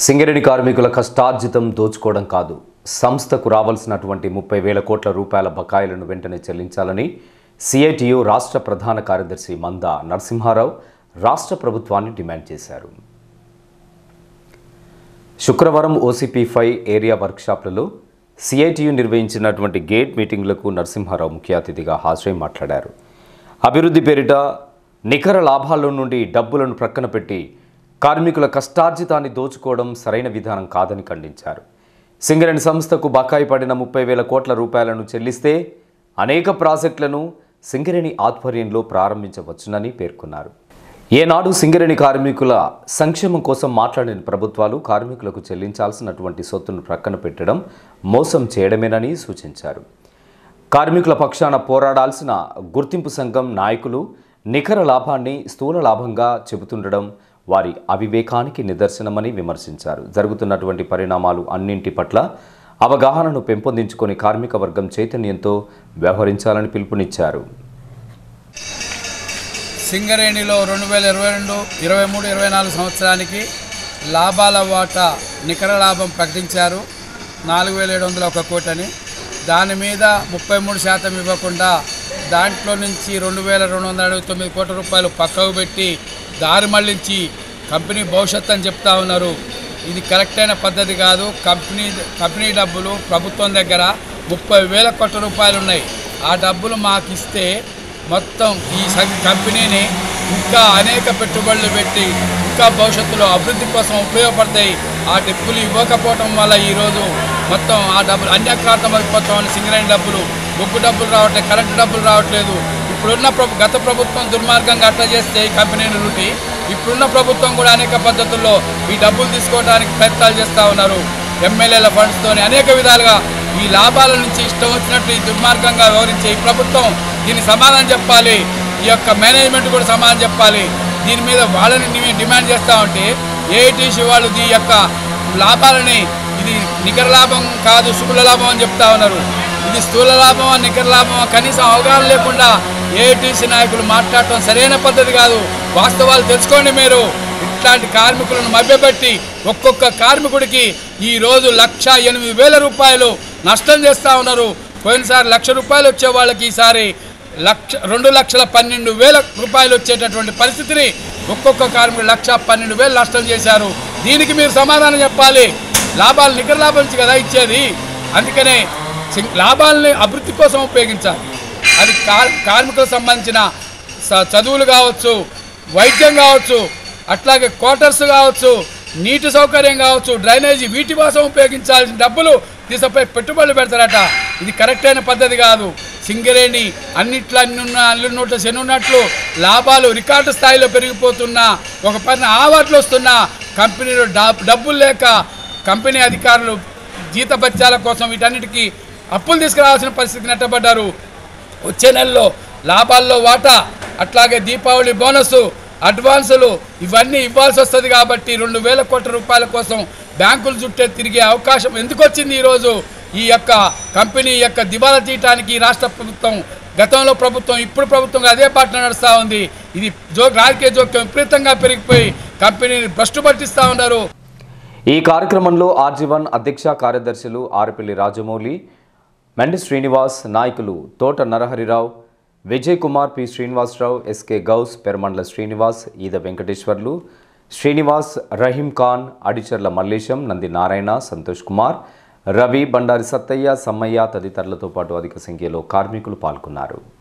సింగరేణి కార్మికుల కష్టార్జితం దోచుకోవడం కాదు, సంస్థకు రావాల్సినటువంటి 30,000 కోట్ల రూపాయల బకాయిలను వెంటనే చెల్లించాలని సిఐటియు రాష్ట్ర ప్రధాన కార్యదర్శి మందా నరసింహారావు రాష్ట్ర ప్రభుత్వాన్ని డిమాండ్ చేశారు. శుక్రవారం OCP5 ఏరియా వర్క్షాప్లలో సిఐటియు నిర్వహించినటువంటి గేట్ మీటింగ్లకు నరసింహారావు ముఖ్య అతిథిగా హాజరై మాట్లాడారు. అభివృద్ధి పేరిట నికర లాభాల నుండి డబ్బులను ప్రక్కన పెట్టి కార్మికుల కష్టార్జితాన్ని దోచుకోవడం సరైన విధానం కాదని ఖండించారు. సింగరేణి సంస్థకు బకాయి పడిన 30,000 కోట్ల రూపాయలను చెల్లిస్తే అనేక ప్రాజెక్టులను సింగరేణి ఆధ్వర్యంలో ప్రారంభించవచ్చునని పేర్కొన్నారు. ఏనాడు సింగరేణి కార్మికుల సంక్షేమం కోసం మాట్లాడిన ప్రభుత్వాలు కార్మికులకు చెల్లించాల్సినటువంటి సొత్తును ప్రక్కన పెట్టడం మోసం చేయడమేనని సూచించారు. కార్మికుల పక్షాన పోరాడాల్సిన గుర్తింపు సంఘం నాయకులు నికర లాభాన్ని స్థూల లాభంగా చెబుతుండడం వారి అవివేకానికి నిదర్శనమని విమర్శించారు. జరుగుతున్నటువంటి పరిణామాలు అన్నింటి పట్ల అవగాహనను పెంపొందించుకొని కార్మిక వర్గం చైతన్యంతో వ్యవహరించాలని పిలుపునిచ్చారు. సింగరేణిలో 2022, 23, 24 సంవత్సరానికి లాభాల వాటా నికర లాభం ప్రకటించారు 4,701 కోట్లని. దాని మీద 33% ఇవ్వకుండా దాంట్లో నుంచి 2,269 కోట్ల రూపాయలు పక్కకు పెట్టి దారి మళ్లించి కంపెనీ భవిష్యత్తు అని చెప్తా ఉన్నారు. ఇది కరెక్ట్ అయిన పద్ధతి కాదు. కంపెనీ డబ్బులు ప్రభుత్వం దగ్గర 30,000 కోట్ల రూపాయలు ఉన్నాయి. ఆ డబ్బులు మాకు ఇస్తే మొత్తం ఈ కంపెనీని ఇంకా అనేక పెట్టుబడులు పెట్టి ఇంకా భవిష్యత్తులో అభివృద్ధి కోసం ఉపయోగపడతాయి. ఆ డబ్బులు ఇవ్వకపోవటం వల్ల ఈరోజు మొత్తం ఆ డబ్బులు అన్యక్రాంతం అయిపోతామని సింగరేణి డబ్బులు, బొగ్గు డబ్బులు రావట్లేదు, కరెంటు డబ్బులు రావట్లేదు. ఇప్పుడున్న గత ప్రభుత్వం దుర్మార్గంగా అట్లా చేస్తే ఈ కంపెనీని లూటి ఇప్పుడున్న ప్రభుత్వం కూడా అనేక పద్ధతుల్లో ఈ డబ్బులు తీసుకోవడానికి ప్రయత్నాలు చేస్తూ ఉన్నారు. ఎమ్మెల్యేల ఫండ్స్తోని అనేక విధాలుగా ఈ లాభాల నుంచి ఇష్టం వచ్చినట్టు ఈ దుర్మార్గంగా వ్యవహరించే ఈ ప్రభుత్వం దీనికి సమాధానం చెప్పాలి. ఈ యొక్క మేనేజ్మెంట్ కూడా సమాధానం చెప్పాలి. దీని మీద వాళ్ళని డిమాండ్ చేస్తూ ఉంటే ఏఐటీసీ వాళ్ళు ఈ యొక్క లాభాలని ఇది నికర లాభం కాదు స్థూల లాభం అని చెప్తా ఉన్నారు. ఇది స్థూల లాభమా నికర లాభమా కనీసం అవగాహన లేకుండా ఏఐటీసీ నాయకులు మాట్లాడటం సరైన పద్ధతి కాదు. వాస్తవాలు తెలుసుకోండి. మీరు ఇట్లాంటి కార్మికులను మభ్యపెట్టి ఒక్కొక్క కార్మికుడికి ఈరోజు 1,08,000 రూపాయలు నష్టం చేస్తూ ఉన్నారు. పోయినసారి 1,00,000 రూపాయలు వచ్చే వాళ్ళకి ఈసారి 2,12,000 రూపాయలు వచ్చేటటువంటి పరిస్థితిని ఒక్కొక్క కార్మికుడు 1,12,000 నష్టం చేశారు. దీనికి మీరు సమాధానం చెప్పాలి. లాభాలు నికర లాభం నుంచి కదా ఇచ్చేది. అందుకనే లాభాలని అభివృద్ధి కోసం ఉపయోగించాలి. అది కార్మికులకు సంబంధించిన చదువులు కావచ్చు, వైద్యం కావచ్చు, అట్లాగే క్వార్టర్స్ కావచ్చు, నీటి సౌకర్యం కావచ్చు, డ్రైనేజీ, వీటి కోసం ఉపయోగించాల్సిన డబ్బులు తీసుకుపోయి పెట్టుబడులు పెడతారట. ఇది కరెక్ట్ అయిన పద్ధతి కాదు. సింగరేణి అన్నిట్లో అల్లున్నట్లు శనున్నట్లు లాభాలు రికార్డు స్థాయిలో పెరిగిపోతున్నా ఒక పైన ఆవాట్లు వస్తున్నా కంపెనీలో డబ్బులు లేక కంపెనీ అధికారులు జీతభత్యాల కోసం వీటన్నిటికీ అప్పులు తీసుకురావాల్సిన పరిస్థితి నెట్టబడ్డారు. వచ్చే నెలలో లాభాల్లో వాటా, అట్లాగే దీపావళి బోనసు, అడ్వాన్సులు ఇవన్నీ ఇవ్వాల్సి వస్తుంది. కాబట్టి 2,000 కోట్ల రూపాయల కోసం బ్యాంకులు చుట్టే తిరిగే అవకాశం ఎందుకు వచ్చింది? ఈరోజు ఈ యొక్క కంపెనీ యొక్క దివాలా తీయటానికి రాష్ట్ర ప్రభుత్వం, గతంలో ప్రభుత్వం, ఇప్పుడు ప్రభుత్వం అదే పాటన నడుస్తూ ఉంది. ఇది రాజకీయ జోక్యం విపరీతంగా పెరిగిపోయి కంపెనీని భ్రష్టు పట్టిస్తూ ఉన్నారు. ఈ కార్యక్రమంలో RG1 అధ్యక్ష కార్యదర్శులు ఆరపల్లి రాజమౌళి, మెండి శ్రీనివాస్, నాయకులు తోట నరహరిరావు, విజయ్ కుమార్, పి శ్రీనివాసరావు, SK గౌస్, పెరమండల శ్రీనివాస్, ఈద వెంకటేశ్వర్లు, శ్రీనివాస్, రహీం ఖాన్, అడిచర్ల మల్లేశం, నంది నారాయణ, సంతోష్ కుమార్, రవి, బండారి సత్తయ్య, సమ్మయ్య తదితరులతో పాటు అధిక సంఖ్యలో కార్మికులు పాల్గొన్నారు.